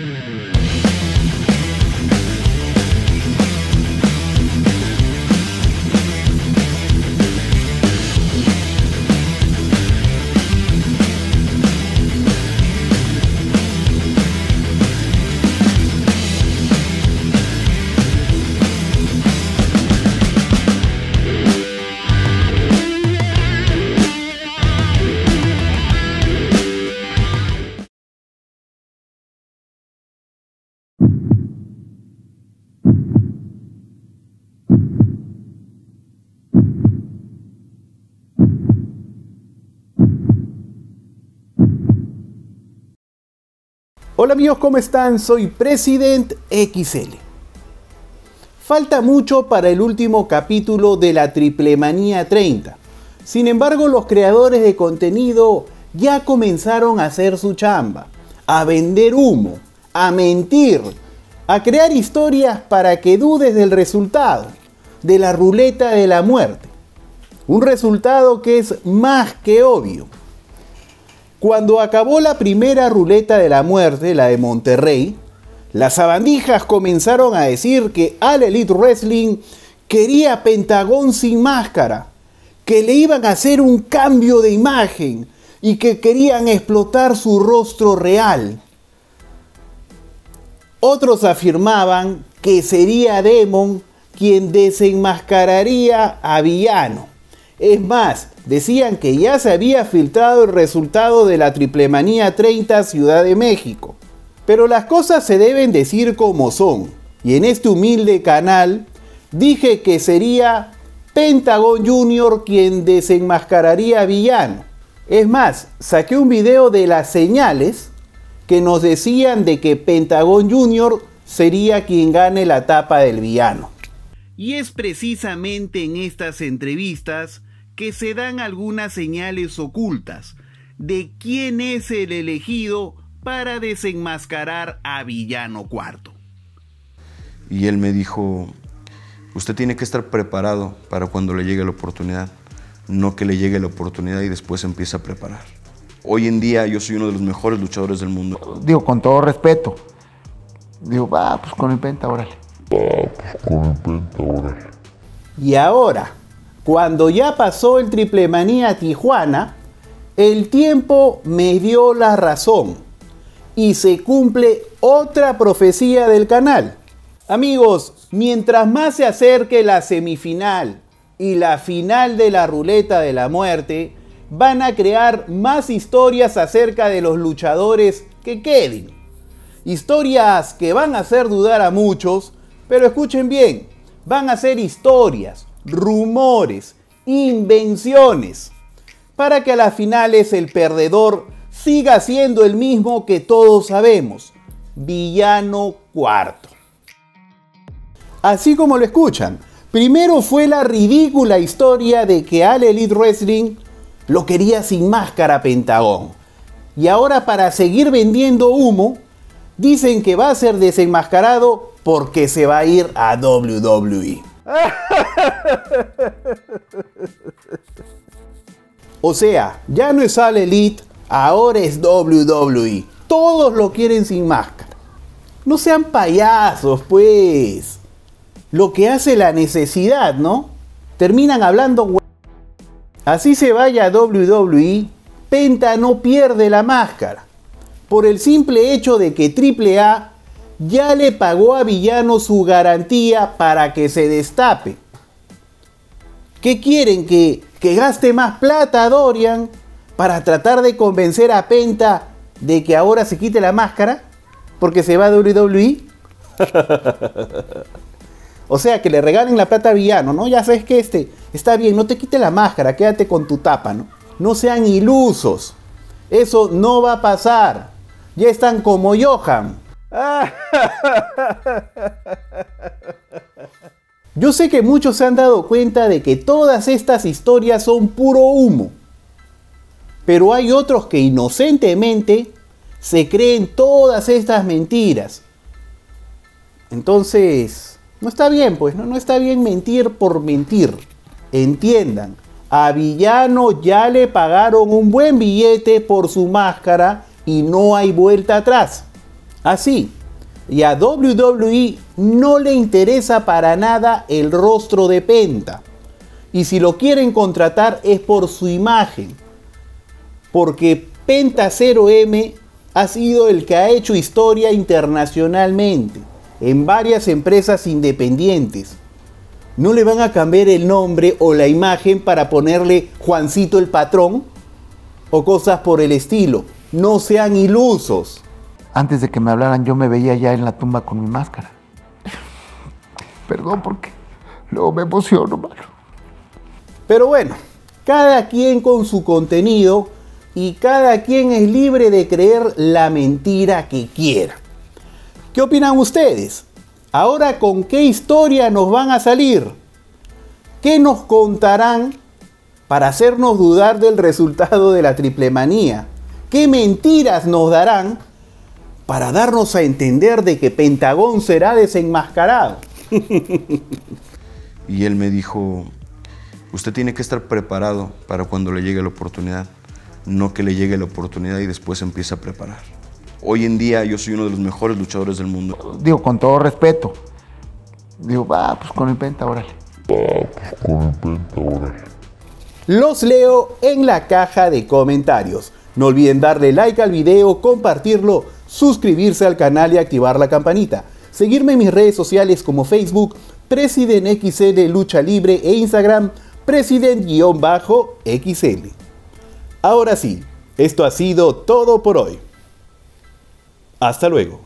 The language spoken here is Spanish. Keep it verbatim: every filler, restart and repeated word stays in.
Hola amigos, ¿cómo están? Soy President X L. Falta mucho para el último capítulo de la Triplemanía treinta. Sin embargo, los creadores de contenido ya comenzaron a hacer su chamba, a vender humo, a mentir, a crear historias para que dudes del resultado, de la ruleta de la muerte. Un resultado que es más que obvio. Cuando acabó la primera ruleta de la muerte, la de Monterrey, las sabandijas comenzaron a decir que All Elite Wrestling quería Pentagón sin máscara, que le iban a hacer un cambio de imagen y que querían explotar su rostro real. Otros afirmaban que sería Demon quien desenmascararía a Villano. Es más, decían que ya se había filtrado el resultado de la Triplemanía treinta Ciudad de México. Pero las cosas se deben decir como son. Y en este humilde canal dije que sería Pentagón junior quien desenmascararía a Villano. Es más, saqué un video de las señales que nos decían de que Pentagón junior sería quien gane la etapa del villano. Y es precisamente en estas entrevistas que se dan algunas señales ocultas de quién es el elegido para desenmascarar a Villano Cuarto. Y él me dijo, usted tiene que estar preparado para cuando le llegue la oportunidad, no que le llegue la oportunidad y después se empiece a preparar. Hoy en día yo soy uno de los mejores luchadores del mundo. Digo, con todo respeto, digo, va, pues con el Penta, órale. Va, pues con el Penta, órale. Y ahora, cuando ya pasó el Triplemanía Tijuana, el tiempo me dio la razón y se cumple otra profecía del canal. Amigos, mientras más se acerque la semifinal y la final de la ruleta de la muerte, van a crear más historias acerca de los luchadores que queden. Historias que van a hacer dudar a muchos, pero escuchen bien, van a ser historias, rumores, invenciones, para que a las finales el perdedor siga siendo el mismo que todos sabemos, Villano Cuarto. Así como lo escuchan, primero fue la ridícula historia de que All Elite Wrestling lo quería sin máscara Pentagón, y ahora para seguir vendiendo humo, dicen que va a ser desenmascarado porque se va a ir a doble u doble u E. O sea, ya no es All Elite, ahora es doble u doble u E. Todos lo quieren sin máscara. No sean payasos, pues. Lo que hace la necesidad, ¿no? Terminan hablando. Así se vaya a doble u doble u E, Penta no pierde la máscara. Por el simple hecho de que Triple A ya le pagó a Villano su garantía para que se destape. ¿Qué quieren? ¿Que, que gaste más plata Dorian para tratar de convencer a Penta de que ahora se quite la máscara? Porque se va a doble u doble u E. O sea, que le regalen la plata a Villano, ¿no? Ya sabes que este está bien, no te quite la máscara, quédate con tu tapa, ¿no? No sean ilusos. Eso no va a pasar. Ya están como Johan. Yo sé que muchos se han dado cuenta de que todas estas historias son puro humo. Pero hay otros que inocentemente se creen todas estas mentiras. Entonces, no está bien, pues, ¿no? No está bien mentir por mentir. Entiendan, a Villano ya le pagaron un buen billete por su máscara y no hay vuelta atrás. Así, Y a doble u doble u E no le interesa para nada el rostro de Penta. Y si lo quieren contratar es por su imagen. Porque Penta cero eme ha sido el que ha hecho historia internacionalmente en varias empresas independientes. ¿No le van a cambiar el nombre o la imagen para ponerle Juancito el Patrón? O cosas por el estilo. No sean ilusos. Antes de que me hablaran yo me veía ya en la tumba con mi máscara. Perdón porque luego me emociono, mano. Pero bueno, cada quien con su contenido y cada quien es libre de creer la mentira que quiera. ¿Qué opinan ustedes? Ahora, ¿con qué historia nos van a salir? ¿Qué nos contarán para hacernos dudar del resultado de la triple manía? ¿Qué mentiras nos darán para darnos a entender de que Pentagón será desenmascarado? Y él me dijo, usted tiene que estar preparado para cuando le llegue la oportunidad, no que le llegue la oportunidad y después empiece a preparar. Hoy en día yo soy uno de los mejores luchadores del mundo. Digo, con todo respeto. Digo, va, pues con el Penta, órale. Va, pues con el Penta, órale. Los leo en la caja de comentarios. No olviden darle like al video, compartirlo, suscribirse al canal y activar la campanita. Seguirme en mis redes sociales como Facebook, PresidentXL Lucha Libre e Instagram, President-X L. Ahora sí, esto ha sido todo por hoy. Hasta luego.